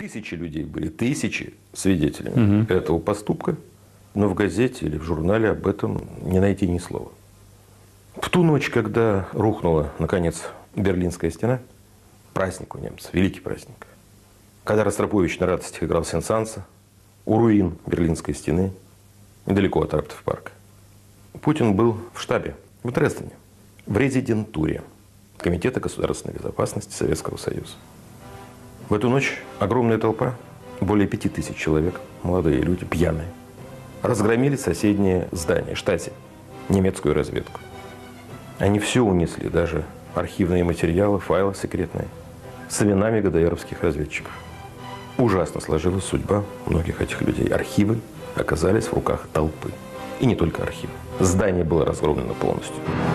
Тысячи людей были, тысячи свидетелями этого поступка, но в газете или в журнале об этом не найти ни слова. В ту ночь, когда рухнула, наконец, Берлинская стена, праздник у немцев, великий праздник, когда Ростропович на радостях играл Сен-Санса, у руин Берлинской стены, недалеко от Раптов-парка, Путин был в штабе, в Дрездене, в резидентуре Комитета государственной безопасности Советского Союза. В эту ночь огромная толпа, более 5000 человек, молодые люди, пьяные, разгромили соседнее здание, штази, немецкую разведку. Они все унесли, даже архивные материалы, файлы секретные, с именами ГДРовских разведчиков. Ужасно сложилась судьба многих этих людей. Архивы оказались в руках толпы. И не только архивы. Здание было разгромлено полностью.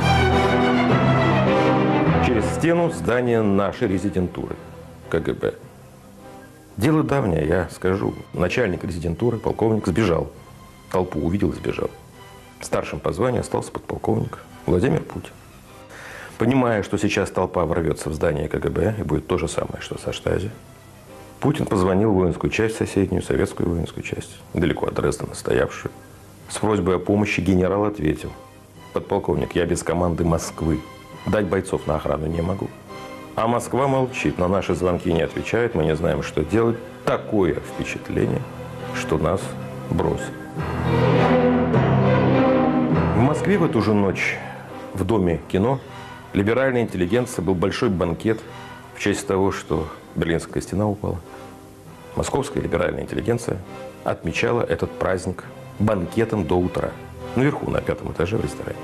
Через стену здание нашей резидентуры КГБ. Дело давнее, я скажу. Начальник резидентуры, полковник, сбежал. Толпу увидел и сбежал. Старшим по званию остался подполковник Владимир Путин. Понимая, что сейчас толпа ворвется в здание КГБ и будет то же самое, что со штази, Путин позвонил в воинскую часть соседнюю, советскую воинскую часть, далеко от Дрездена стоявшую, с просьбой о помощи. Генерал ответил: подполковник, я без команды Москвы. Дать бойцов на охрану не могу. А Москва молчит, на наши звонки не отвечает, мы не знаем, что делать. Такое впечатление, что нас бросят. В Москве в эту же ночь в Доме кино либеральной интеллигенции был большой банкет в честь того, что Берлинская стена упала. Московская либеральная интеллигенция отмечала этот праздник банкетом до утра. Наверху, на 5-м этаже в ресторане.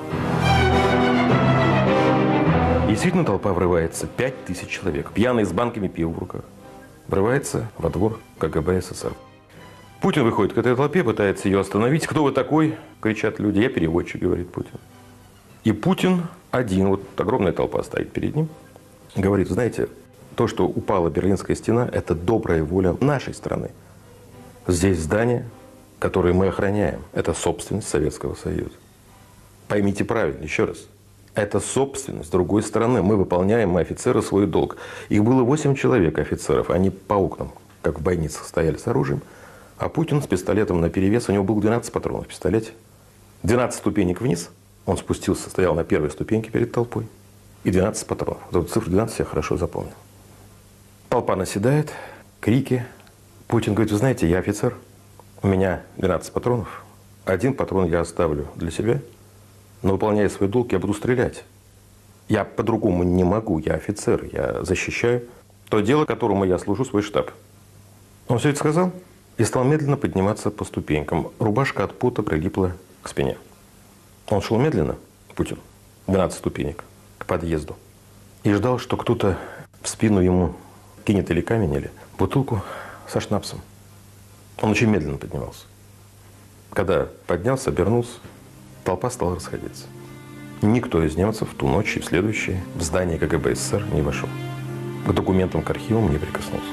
Действительно, толпа врывается, 5000 человек, пьяные с банками пива в руках. Врывается во двор КГБ СССР. Путин выходит к этой толпе, пытается ее остановить. «Кто вы такой?» – кричат люди. «Я переводчик», – говорит Путин. И Путин один, вот огромная толпа стоит перед ним, говорит: знаете, то, что упала Берлинская стена, это добрая воля нашей страны. Здесь здание, которое мы охраняем, это собственность Советского Союза. Поймите правильно, еще раз. Это собственность другой страны. Мы выполняем, мы офицеры, свой долг. Их было 8 человек, офицеров. Они по окнам, как в бойницах, стояли с оружием. А Путин с пистолетом наперевес. У него было 12 патронов в пистолете. 12 ступенек вниз. Он спустился, стоял на первой ступеньке перед толпой. И 12 патронов. Вот эту цифру 12 я хорошо запомнил. Толпа наседает, крики. Путин говорит: вы знаете, я офицер. У меня 12 патронов. 1 патрон я оставлю для себя. Но, выполняя свой долг, я буду стрелять. Я по-другому не могу. Я офицер. Я защищаю то дело, которому я служу, свой штаб. Он все это сказал и стал медленно подниматься по ступенькам. Рубашка от пота прилипла к спине. Он шел медленно, Путин, 12 ступенек, к подъезду. И ждал, что кто-то в спину ему кинет или камень, или бутылку со шнапсом. Он очень медленно поднимался. Когда поднялся, обернулся, толпа стала расходиться. Никто из немцев в ту ночь и в следующие в здание КГБ СССР не вошел. К документам, к архивам не прикоснулся.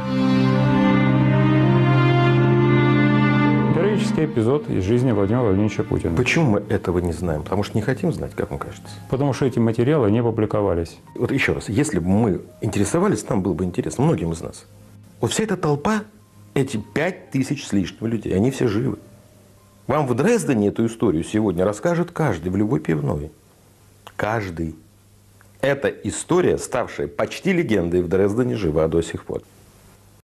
Героический эпизод из жизни Владимира Владимировича Путина. Почему мы этого не знаем? Потому что не хотим знать, как вам кажется? Потому что эти материалы не публиковались. Вот еще раз, если бы мы интересовались, нам было бы интересно, многим из нас. Вот вся эта толпа, эти 5000 с лишним людей, они все живы. Вам в Дрездене эту историю сегодня расскажет каждый в любой пивной. Каждый. Эта история, ставшая почти легендой в Дрездене, жива до сих пор.